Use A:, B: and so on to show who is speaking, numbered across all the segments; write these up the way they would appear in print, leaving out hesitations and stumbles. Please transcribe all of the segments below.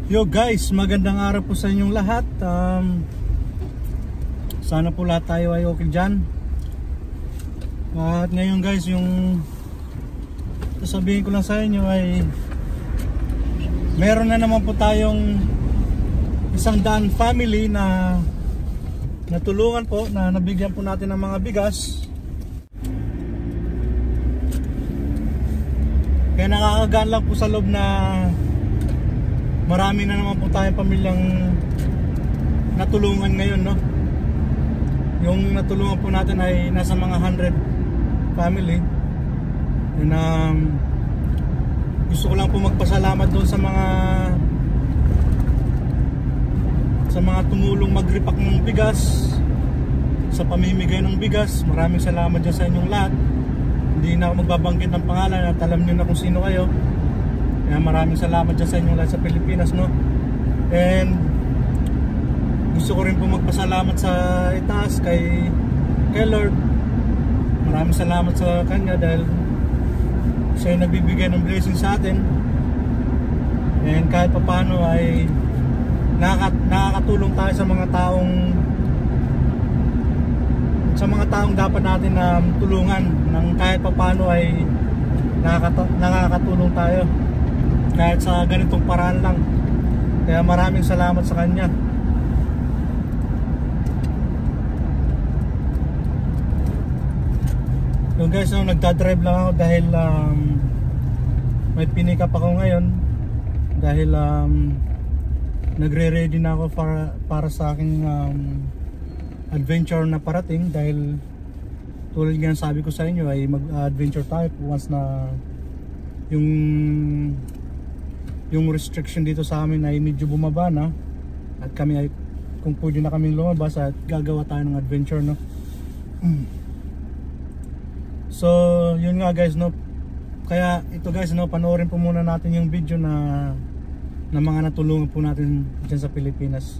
A: Yo guys, magandang araw po sa inyong lahat. Sana po lahat tayo ay okay dyan. At ngayon guys, yung sasabihin ko lang sa inyo ay meron na naman po tayong 100 family na natulungan po, na nabigyan po natin ng mga bigas. Kaya nakakagaan lang po sa loob na marami na naman po tayong pamilyang natulungan ngayon, no? Yung natulungan po natin ay nasa mga 100 family. And, gusto ko lang po magpasalamat doon sa mga tumulong mag-repack ng bigas, sa pamimigay ng bigas. Maraming salamat dyan sa inyong lahat. Hindi na ako magbabanggit ng pangalan at alam nyo na kung sino kayo. Kaya maraming salamat dyan sa inyong lahat sa Pilipinas, no? And gusto ko rin po magpasalamat sa itaas kay Lord. Maraming salamat sa kanya dahil siya yung nagbibigay ng blessing sa atin. And kahit papano ay nakakatulong tayo sa mga taong dapat natin na tulungan. Nang kahit papano ay nakakatulong tayo kahit sa ganitong paraan lang. Kaya maraming salamat sa kanya. Yung guys, no, nagdadrive lang ako dahil may pinick up ako ngayon. Dahil nagre-ready na ako para sa aking adventure na parating. Dahil tulad nga sabi ko sa inyo ay mag-adventure tayo once na yung restriction dito sa amin ay medyo bumaba na, at kami ay kung pwede na kaming lumabas at gagawa tayo ng adventure, no? So yun nga guys, no? Kaya ito guys, no, panoorin po muna natin yung video na mga natulungan po natin dyan sa Pilipinas.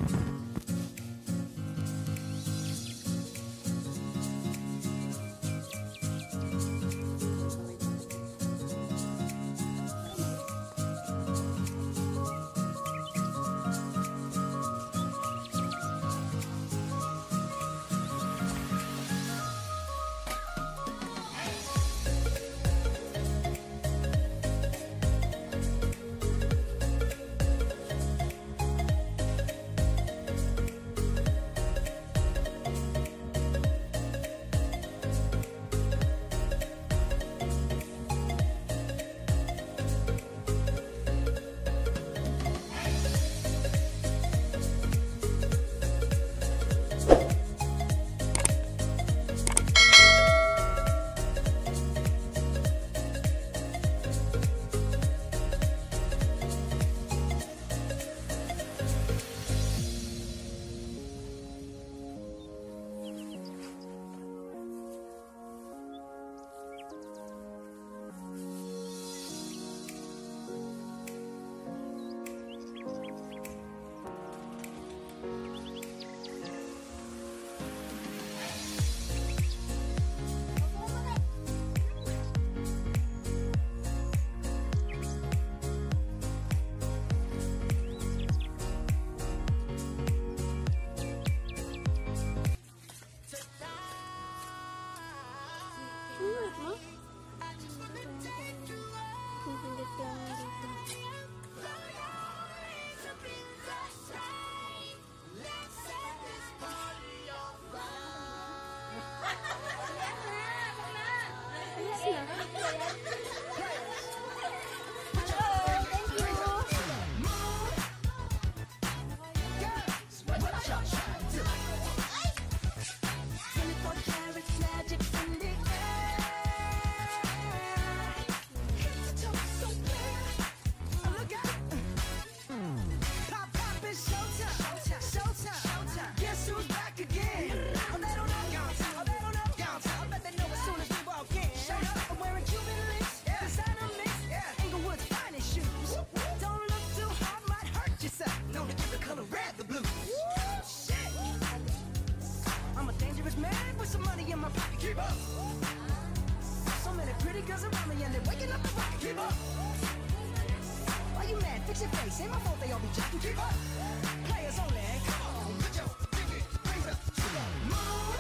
B: Fix your face, ain't my fault they all be jacking. Keep up. Players only. Come on, put your pinky rings up to the moon.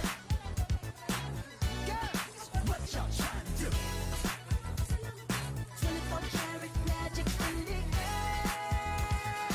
B: Girls, what y'all trying to do? 24 karat magic in the air.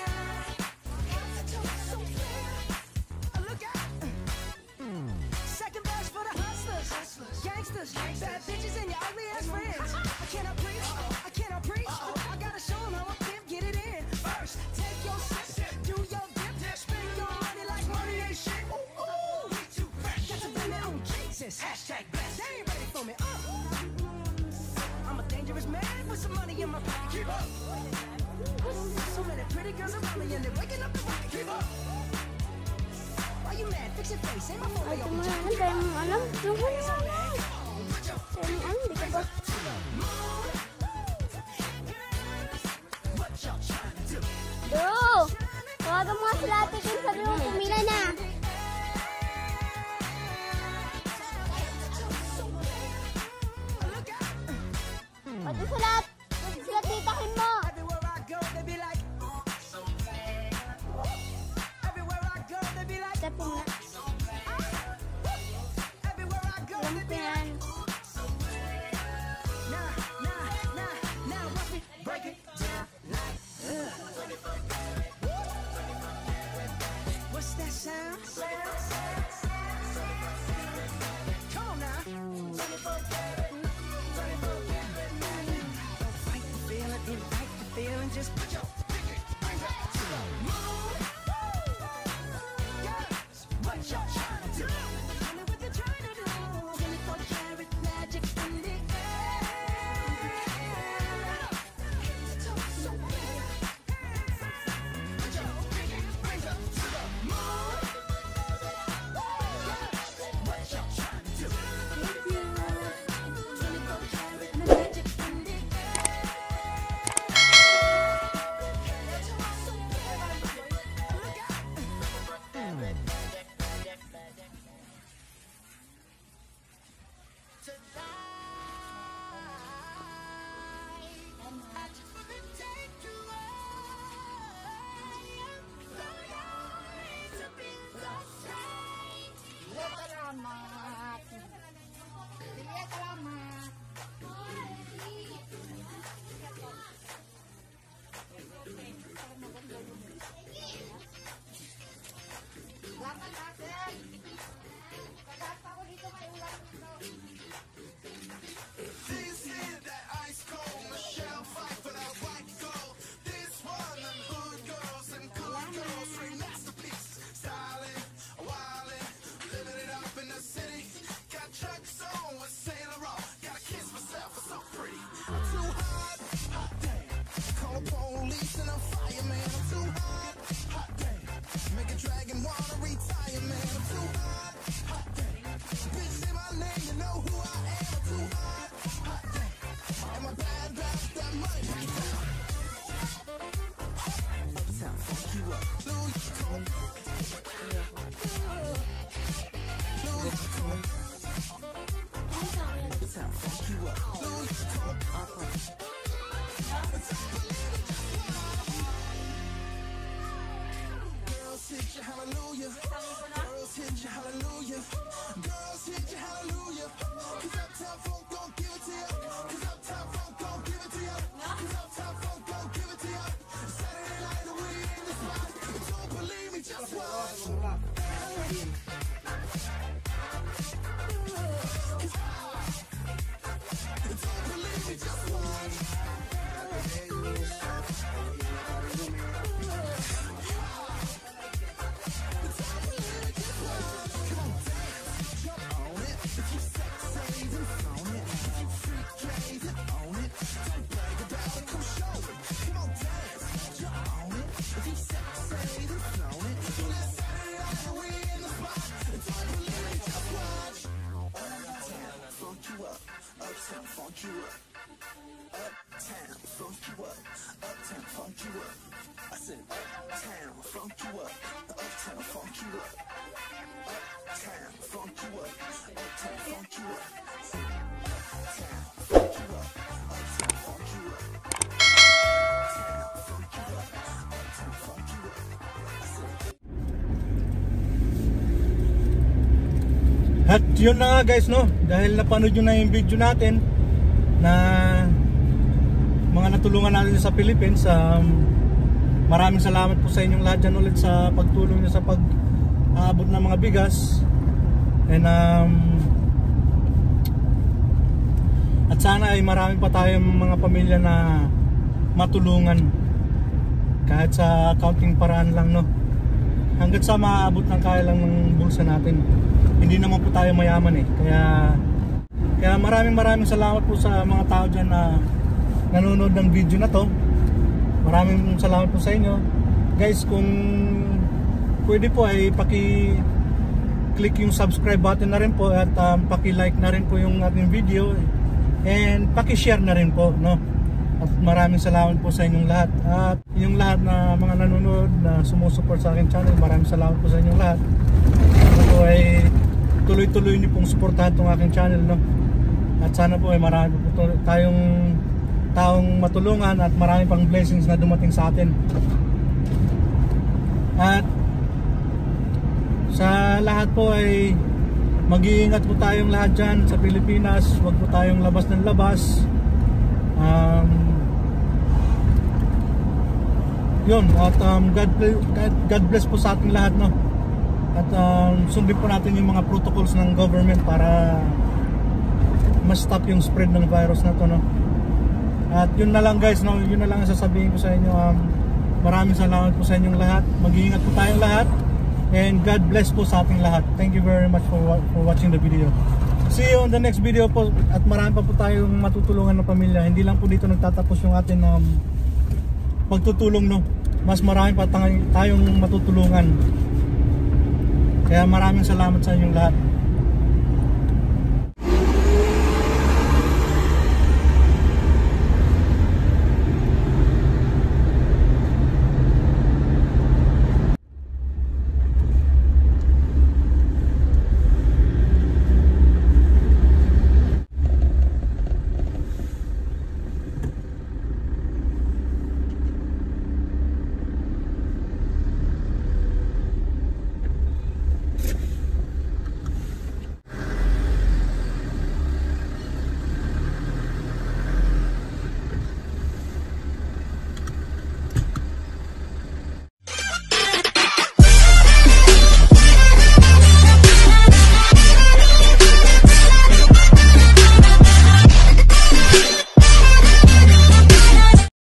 B: So clear. Look out. Second verse for the hustlers, gangsters, bad bitches and your ugly ass friends. I cannot preach, I cannot preach. I gotta show them how I get it in. First, take your sip, do your dip, spend your money like money ain't shit. Ooh, ooh, we too fresh. Got to blame it on Jesus. Hashtag blessed. They ain't ready for me. I'm a dangerous man with some money in my pocket. Keep up. So many pretty girls around me and they're waking up the rocket. Keep up. Why you mad? Fix your face. Ain't my fault. Ay, tumahan tayo mong alam. Tumahan mo alam. Tayo mong alam, di ka ba? Bro! Tawagan mo nga sila ate kung sabi mo pumila na. Pati sulat! Sulat titakin mo! Step mo nga. Lampian. What's that sound? Come on now. Don't fight the feeling, invite the feeling. Just put your pinky rings up to the moon. Girls, Hallelujah, girls hit you, hallelujah, girls hit you, hallelujah, 'cause Uptown Funk gon' give it to you, 'cause Uptown Funk gon' give it to you, 'cause Uptown Funk gon' give it to you, Saturday night we in the spot, don't believe me, just watch. Don't believe me, just watch. Uptown funk you up, uptown funk you up, uptown funk you up. I said uptown funk you up, uptown funk you up, uptown funk you up, uptown funk you up, uptown funk you up, uptown funk you up, uptown funk you up, uptown funk you up. I said.
A: At yun na nga guys, no, dahil napanood nyo na yung video natin na mga natulungan natin sa Philippines, maraming salamat po sa inyong lahat dyan ulit sa pagtulong nyo sa pag-aabot ng mga bigas. And at sana ay marami pa tayong mga pamilya na matulungan kahit sa counting paraan lang, no, hanggat sa maaabot ng kaya lang ng bulsa natin. Hindi naman po tayo mayaman eh. Kaya maraming salamat po sa mga tao dyan na nanonood ng video na to. Maraming salamat po sa inyo. Guys, kung pwede po ay paki-click yung subscribe button na rin po at paki-like na rin po yung ating video and paki-share na rin po, no? At maraming salamat po sa inyong lahat. At yung lahat na mga nanonood na sumusuport sa aking channel, maraming salamat po sa inyong lahat. Ito ay tuloy-tuloy niyo pong suportahan itong aking channel, no? At sana po ay marami po tayong taong matulungan at marami pang blessings na dumating sa atin. At sa lahat po ay mag-iingat po tayong lahat dyan sa Pilipinas. Huwag po tayong labas ng labas. Yun, at God bless po sa ating lahat, no? At sundin po natin yung mga protocols ng government para ma-stop yung spread ng virus na to, no? At yun na lang guys, no? Yun na lang ang sasabihin ko sa inyo. Maraming salamat po sa inyong lahat. Mag-iingat po tayong lahat. And God bless po sa ating lahat. Thank you very much for watching the video. See you on the next video po. At marami pa po tayong matutulungan ng pamilya. Hindi lang po dito nagtatapos yung ating pagtutulong, no? Mas marami pa tayong matutulungan. Kaya maraming salamat sa inyong lahat.